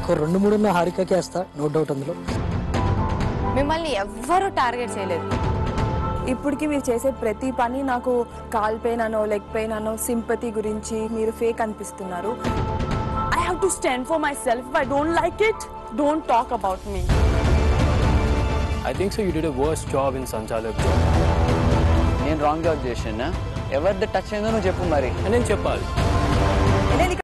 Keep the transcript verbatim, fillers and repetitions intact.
ఒక రెండు మూడు ఉన్న హారికకే వేస్తా, నో డౌట్ అందులో. మిమ్మల్ని ఎవ్వరూ టార్గెట్ చేయలేదు. ఇప్పటికి మీరు చేసే ప్రతి పని నాకు కాల్ పెయిన్ అనో లెగ్ పెయిన్ అనో సింపతి గురించి మీరు ఫేక్ అనిపిస్తున్నారు. I have to stand for myself. I don't like it, don't talk about me. I think so you did a worse job in Sanchalak job. నేను wrong job చేసినా ఎవరిది touch అయిందో నువ్వు చెప్పు మరి. నేను చెప్పాలి.